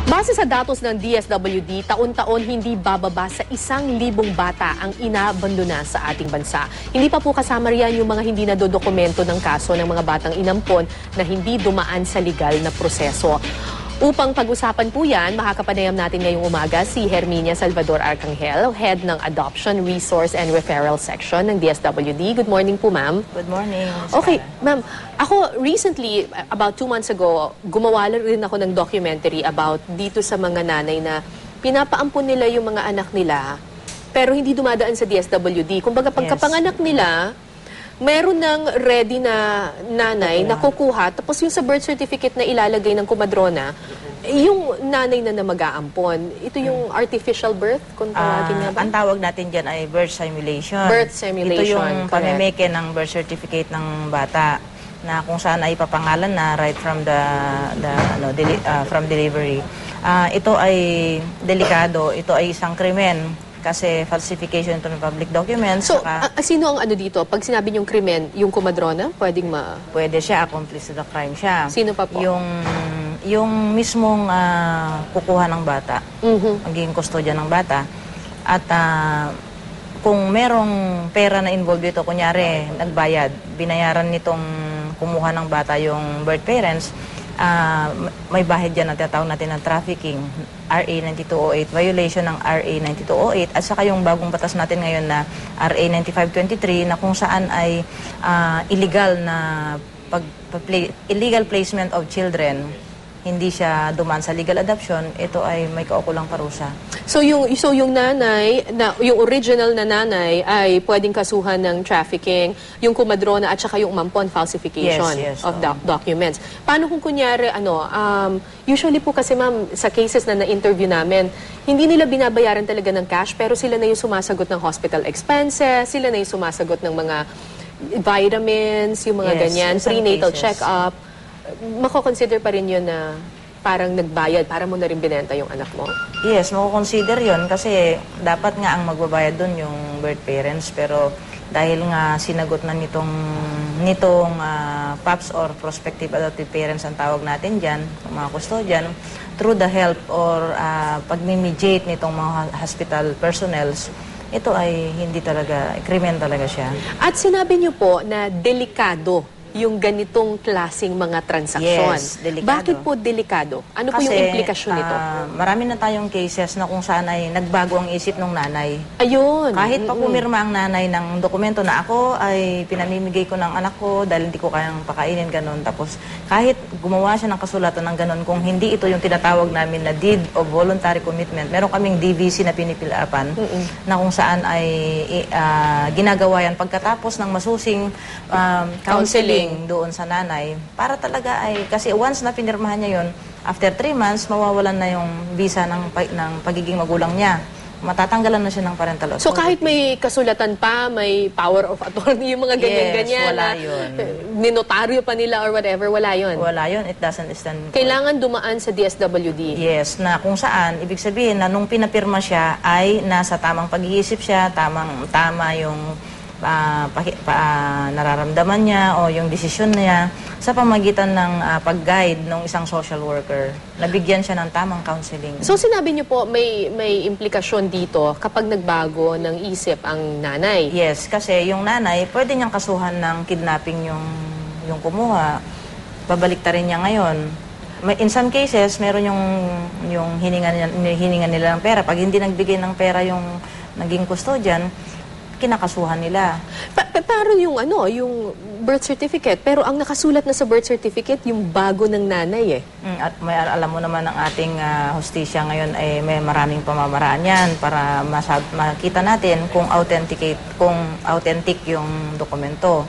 Base sa datos ng DSWD, taon-taon hindi bababa sa 1,000 bata ang inabandona sa ating bansa. Hindi pa po kasama riyan yung mga hindi nadodokumento ng kaso ng mga batang inampon na hindi dumaan sa legal na proseso. Upang pag-usapan po yan, makakapanayam natin ngayong umaga si Herminia Salvador Arcangel, Head ng Adoption, Resource and Referral Section ng DSWD. Good morning po, ma'am. Good morning. Okay, ma'am. Ako, recently, about 2 months ago, gumawa rin ako ng documentary about dito sa mga nanay na pinapaampun nila yung mga anak nila, pero hindi dumadaan sa DSWD. Kumbaga, pagkapanganak nila, meron ng ready na nanay na kukuha, tapos yung sa birth certificate na ilalagay ng kumadrona, yung nanay na mag-aampon. Ito yung artificial birth, kung tawagin nga ba? Ang tawag natin dyan ay birth simulation. Birth simulation, ito yung pamimeke ng birth certificate ng bata na kung saan ay papangalan na right from from delivery. Ito ay delikado, ito ay isang krimen. Kasi falsification ito ng public documents. So, sino ang ano dito? Pag sinabi niyong krimen, yung kumadrona, pwedeng Pwede siya, accomplice to the crime siya. Sino pa po? Yung mismong kukuha ng bata, magiging kustodya ng bata. At kung merong pera na involved dito, kunyari, nagbayad, binayaran nitong kumuha ng bata yung birth parents, may bahid dyan na tinatawag natin ng trafficking, RA 9208, violation ng RA 9208, at saka yung bagong batas natin ngayon na RA 9523 na kung saan ay illegal placement of children, hindi siya dumaan sa legal adoption, ito ay may kaukulang parusa. So yung nanay, yung original na nanay ay pwedeng kasuhan ng trafficking, yung kumadrona at saka yung umampon falsification of documents. Paano kung kunyari, usually po kasi ma'am, sa cases na na-interview namin, hindi nila binabayaran talaga ng cash, pero sila na yung sumasagot ng hospital expenses, sila na yung sumasagot ng mga vitamins, yung mga ganyan, prenatal check-up. Mako-consider pa rin yun na parang nagbayad para mo na rin binenta yung anak mo? Yes, mako-consider yun kasi dapat nga ang magbabayad doon yung birth parents, pero dahil nga sinagot na nitong PAPS or prospective adoptive parents ang tawag natin dyan, mga custodian, through the help or pag-mediate nitong mga hospital personnels, ito ay hindi talaga, krimen talaga siya. At sinabi niyo po na delikado yung ganitong klaseng mga transaksyon. Yes, delikado. Bakit po delikado? Ano po yung implikasyon nito? Marami na tayong cases na kung saan ay nagbago ang isip ng nanay. Ayun. Kahit pa pumirma ang nanay ng dokumento na ako ay pinamimigay ko ng anak ko dahil hindi ko kayang pakainin, ganun. Tapos kahit gumawa siya ng kasulatan ng ganun, kung hindi ito yung tinatawag namin na deed of voluntary commitment, meron kaming DVC na pinipilapan na kung saan ay ginagawa yan pagkatapos ng masusing counseling doon sa nanay, para talaga ay, kasi once na pinirmahan niya yon, after 3 months, mawawalan na yung visa ng pagiging magulang niya. Matatanggalan na siya ng parental authority. So kahit may kasulatan pa, may power of attorney, yung mga ganyan-ganyan, wala yun. Ninotaryo pa nila or whatever, wala yun. Wala yun, it doesn't stand. Kailangan dumaan sa DSWD. Yes, na kung saan, ibig sabihin na nung pinapirma siya ay nasa tamang pag-iisip siya, tama yung nararamdaman niya o yung desisyon niya sa pamagitan ng pag-guide ng isang social worker. Nabigyan siya ng tamang counseling. So sinabi niyo po may implikasyon dito kapag nagbago ng isip ang nanay? Yes, kasi yung nanay pwede niyang kasuhan ng kidnapping yung kumuha. Babaliktarin niya ngayon. In some cases, meron yung hiningan nila ng pera. Pag hindi nagbigay ng pera yung naging custodian, kinakasuhan nila. Pero yung yung birth certificate, pero ang nakasulat na sa birth certificate, yung bago ng nanay At alam mo naman ang ating hustisya ngayon ay may maraming pamamaraan yan para makita natin kung authentic yung dokumento.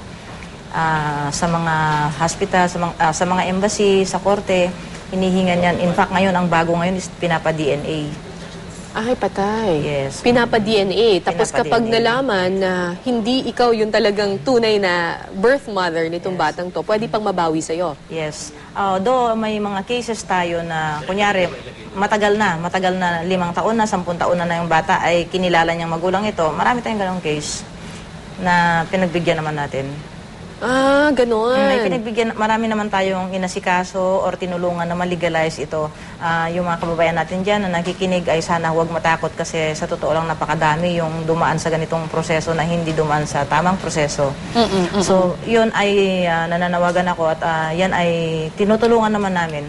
Sa mga hospital, sa mga embassy, sa korte, hinihingan yan. In fact, ngayon, ang bago ngayon is pinapa-DNA. Ay, patay. Yes. Pinapa-DNA. Tapos kapag nalaman na hindi ikaw yung talagang tunay na birth mother nitong batang to, pwede pang mabawi sa'yo. Yes. Though may mga cases tayo na, kunyari, matagal na 5 taon na, 10 taon na yung bata ay kinilala niyang magulang ito, marami tayong ganong case na pinagbigyan naman natin. Ganon. May pinagbigyan, marami naman tayong inasikaso or tinulungan na malegalize ito. Yung mga kababayan natin dyan na nakikinig ay sana huwag matakot kasi sa totoo lang napakadami yung dumaan sa ganitong proseso na hindi dumaan sa tamang proseso. So, yun ay nananawagan ako at yan ay tinutulungan naman namin.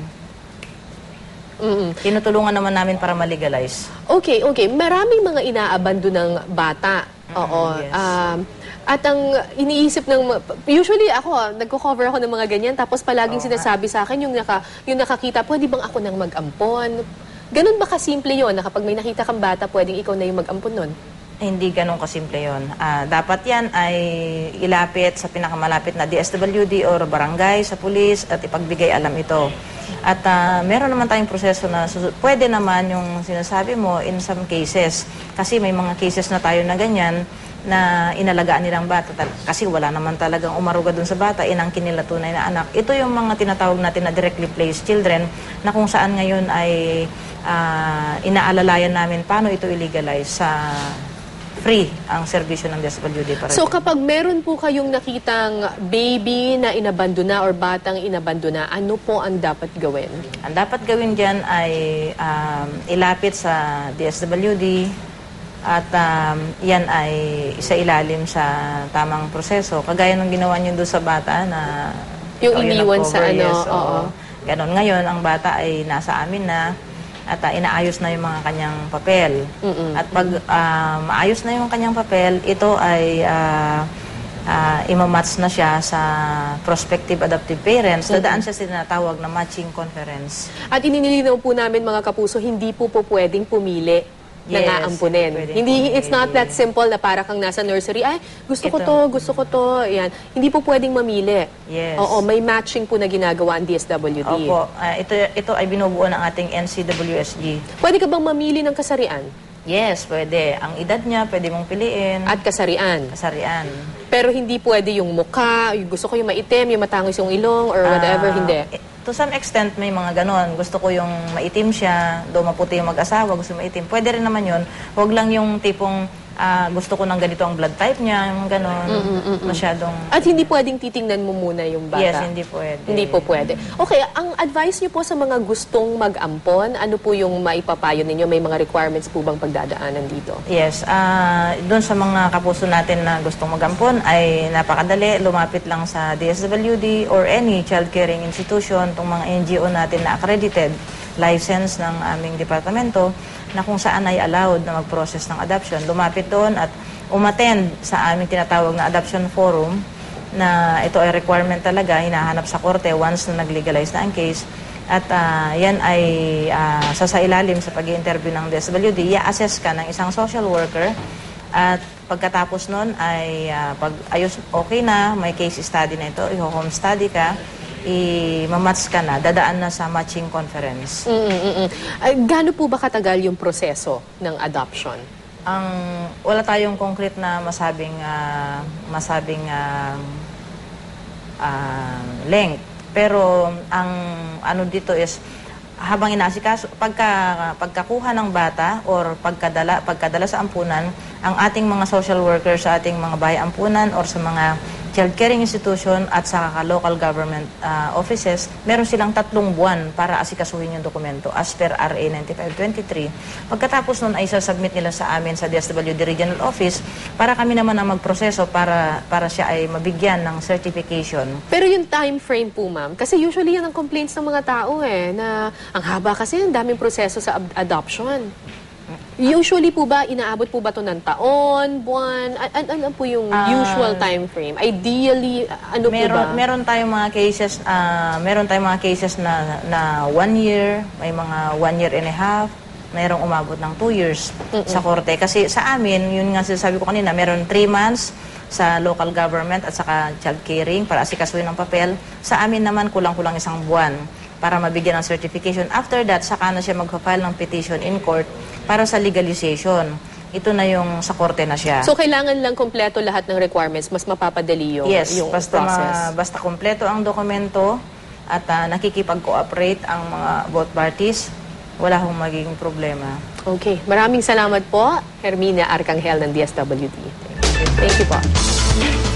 Tinutulungan naman namin para malegalize. Okay. Maraming mga inaabando ng bata. Oo. Yes. At ang iniisip usually ako, nagko-cover ako ng mga ganyan, tapos palaging sinasabi sa akin yung nakakita, pwede bang ako nang mag-ampon? Ganun ba kasimple yun, na kapag may nakita kang bata, pwedeng ikaw na yung mag-ampon nun? Hindi ganun kasimple yun. Dapat yan ay ilapit sa pinakamalapit na DSWD or barangay, sa pulis, at ipagbigay alam ito. At meron naman tayong proseso na pwede naman yung sinasabi mo in some cases. Kasi may mga cases na tayo na ganyan na inalagaan nilang bata kasi wala naman talagang umaruga dun sa bata, inangkin nila tunay na anak. Ito yung mga tinatawag natin na directly placed children na kung saan ngayon ay inaalalayan namin paano ito illegalize sa free ang serbisyo ng DSWD para So kapag meron po kayong nakitang baby na inabandona or batang inabandona, ano po ang dapat gawin? Ang dapat gawin dyan ay ilapit sa DSWD at yan ay isa ilalim sa tamang proseso. Kagaya ng ginawa niyo doon sa bata na yung iniwan sa ano, yes, oo. Ganon. Ngayon, ang bata ay nasa amin na at inaayos na yung mga kanyang papel. At pag maayos na yung kanyang papel, ito ay imamatch na siya sa prospective adoptive parents. Dadaan siya sa tinatawag na matching conference. At ininilinaw po namin mga kapuso, hindi po pwedeng pumili Yes, na aampunin. Hindi, it's not that simple na para kang nasa nursery, ay, gusto ko to, yan. Hindi po pwedeng mamili. Yes. Oo, may matching po na ginagawa ang DSWD. Opo, ito ay binubuo ng ating NCWSG. Pwede ka bang mamili ng kasarian? Yes, pwede. Ang edad niya, pwede mong piliin. At kasarian? Kasarian. Pero hindi pwede yung mukha, yung gusto ko yung maitim, yung matangos yung ilong, or whatever, hindi. To some extent, may mga ganon. Gusto ko yung maitim siya, do maputi yung mag-asawa, gusto maitim. Pwede rin naman yun. Huwag lang yung tipong gusto ko ng ganito ang blood type niya, yung ganon. Masyadong... At hindi pwedeng titingnan mo muna yung bata? Yes, hindi pwede. Hindi po pwede. Okay, ang advice niyo po sa mga gustong mag-ampon, ano po yung maipapayo ninyo? May mga requirements po bang pagdadaanan dito? Yes, doon sa mga kapuso natin na gustong mag-ampon ay napakadali. Lumapit lang sa DSWD or any child caring institution, itong mga NGO natin na accredited, license ng aming departamento, na kung saan ay allowed na mag-process ng adoption. Lumapit doon at umattend sa aming tinatawag na adoption forum na ito ay requirement talaga, hinahanap sa korte once na nag-legalize na ang case. At yan ay sasailalim sa pag-i-interview ng DSWD. I-assess ka ng isang social worker at pagkatapos nun ay pag ayos okay na, may case study na ito, i-home study ka, i-match ka na, dadaan na sa matching conference. Gaano po ba katagal yung proseso ng adoption? Wala tayong concrete na masabing length. Pero ang ano dito is habang inaasikaso, pagkakuha ng bata or pagkadala sa ampunan, ang ating mga social workers sa ating mga bahay ampunan or sa mga child caring institution at sa local government offices, meron silang 3 buwan para asikasuhin yung dokumento as per RA 9523. Pagkatapos nun ay sasubmit nila sa amin sa DSWD Regional Office para kami naman ang magproseso para siya ay mabigyan ng certification. Pero yung time frame po, ma'am, kasi usually yan ang complaints ng mga tao na ang haba kasi ang daming proseso sa adoption. Usually po ba, inaabot po ba ito ng taon, buwan? Ano po yung usual time frame? Ideally, ano po ba? Meron tayong mga cases na 1 year, may mga 1 year and a half, mayroong umabot ng 2 years sa korte. Kasi sa amin, yun nga sinasabi ko kanina, meron 3 months sa local government at saka child caring para asikasuhin ng papel. Sa amin naman, kulang-kulang 1 buwan para mabigyan ng certification. After that, saka na siya mag-file ng petition in court para sa legalization. Ito na yung sa korte na siya. So, kailangan lang kompleto lahat ng requirements, mas mapapadali yung, yung process? Basta kompleto ang dokumento at nakikipag-cooperate ang mga both parties, wala hong magiging problema. Okay. Maraming salamat po, Hermina Arcangel ng DSWD. Thank you po.